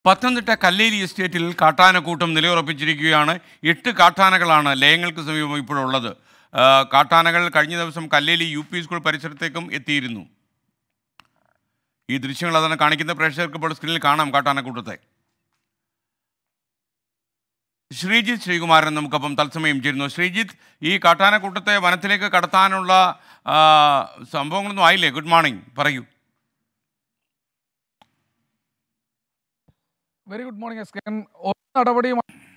പത്തനംതിട്ട കല്ലേരി എസ്റ്റേറ്റിൽ കാട്ടാനക്കൂട്ടം നിലയുറപ്പിച്ചിരിക്കുകയാണ്. 8 കാട്ടാനകളാണ് ലയങ്ങൾക്ക് സമീപം ഇപ്പോഴുള്ളത്. കാട്ടാനകൾ കഴിഞ്ഞ ദിവസം കല്ലേരി UP സ്കൂൾ പരിസരത്തേക്കും എത്തിയിരുന്നു. ഈ ദൃശ്യങ്ങൾ അതാണ് കാണിക്കുന്ന. പ്രേക്ഷകർക്ക് ഇപ്പോൾ സ്ക്രീനിൽ കാണാം കാട്ടാനക്കൂട്ടത്തെ. ശ്രീജിത്ത് ശ്രീകുമാരൻ നമുക്കൊപ്പം തത്സമയം ചേരുന്നു. ശ്രീജിത്ത്, ഈ കാട്ടാനക്കൂട്ടത്തെ വനത്തിലേക്ക് കടത്താനുള്ള സംഭവങ്ങളൊന്നും ആയില്ലേ? ഗുഡ് മോർണിംഗ്, പറയൂ. Very good morning S K. ഒരു നടപടിയും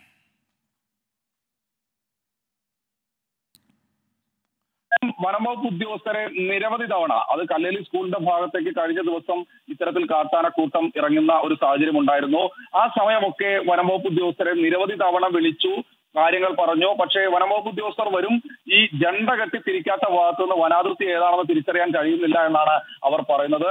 വനംവകുപ്പ് ഉദ്യോഗസ്ഥരെ നിരവധി തവണ അത് കല്ലേലി സ്കൂളിന്റെ ഭാഗത്തേക്ക് കഴിഞ്ഞ ദിവസം ഇത്തരത്തിൽ കാട്ടാനക്കൂട്ടം ഇറങ്ങുന്ന ഒരു സാഹചര്യം ഉണ്ടായിരുന്നു. ആ സമയമൊക്കെ വനംവകുപ്പ് ഉദ്യോഗസ്ഥരെ നിരവധി തവണ വിളിച്ചു, കാര്യങ്ങൾ പറഞ്ഞു. പക്ഷേ വനംവകുപ്പ് ഉദ്യോഗസ്ഥർ വരും ഈ ജണ്ട കെട്ടി തിരിക്കാത്ത ഭാഗത്തു നിന്ന് വനാതിർത്തി ഏതാണെന്ന് തിരിച്ചറിയാൻ കഴിയുന്നില്ല എന്നാണ് അവർ പറയുന്നത്.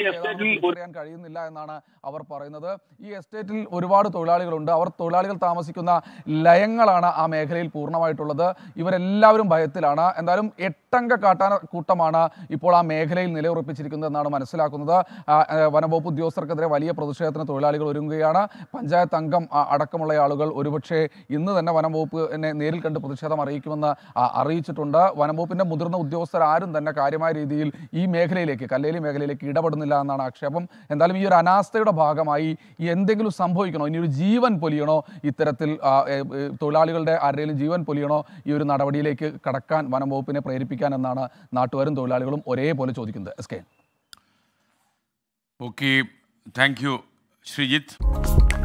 ഈ എസ്റ്റേറ്റിൽ ഒരുപാട് തൊഴിലാളികളുണ്ട്. അവർ തൊഴിലാളികൾ താമസിക്കുന്ന ലയങ്ങളാണ് ആ മേഖലയിൽ പൂർണ്ണമായിട്ടുള്ളത്. ഇവരെല്ലാവരും ഭയത്തിലാണ്. എന്തായാലും 8 അംഗ കാട്ടാനക്കൂട്ടമാണ് ഇപ്പോൾ ആ മേഖലയിൽ നിലയുറപ്പിച്ചിരിക്കുന്നത് എന്നാണ് മനസ്സിലാക്കുന്നത്. വനംവകുപ്പ് ഉദ്യോഗസ്ഥർക്കെതിരെ വലിയ പ്രതിഷേധത്തിന് തൊഴിലാളികൾ ഒരുങ്ങുകയാണ്. പഞ്ചായത്ത് അംഗം അടക്കമുള്ള ആളുകൾ ഒരുപക്ഷെ ഇന്ന് തന്നെ വനംവകുപ്പിനെ നേരിൽ കണ്ട് പ്രതിഷേധം അറിയിക്കുമെന്ന് അറിയിച്ചിട്ടുണ്ട്. വനംവകുപ്പിന്റെ മുതിർന്ന ഉദ്യോഗസ്ഥർ ആരും തന്നെ കാര്യമായ രീതിയിൽ ഈ മേഖലയിലേക്ക്, കല്ലേലി മേഖലയിലേക്ക് ഇടപെടുന്നില്ല എന്നാണ് ആക്ഷേപം. എന്തായാലും ഈ ഒരു അനാസ്ഥയുടെ ഭാഗമായി എന്തെങ്കിലും സംഭവിക്കണോ, ഇനി ഒരു ജീവൻ പൊലിയണോ, ഇത്തരത്തിൽ തൊഴിലാളികളുടെ ആരുടെയും ജീവൻ പൊലിയണോ ഈ ഒരു നടപടിയിലേക്ക് കടക്കാൻ വനംവകുപ്പിനെ പ്രേരിപ്പിക്കാൻ എന്നാണ് നാട്ടുകാരും തൊഴിലാളികളും ഒരേപോലെ ചോദിക്കുന്നത്. S K. Okay, thank you Sreejith.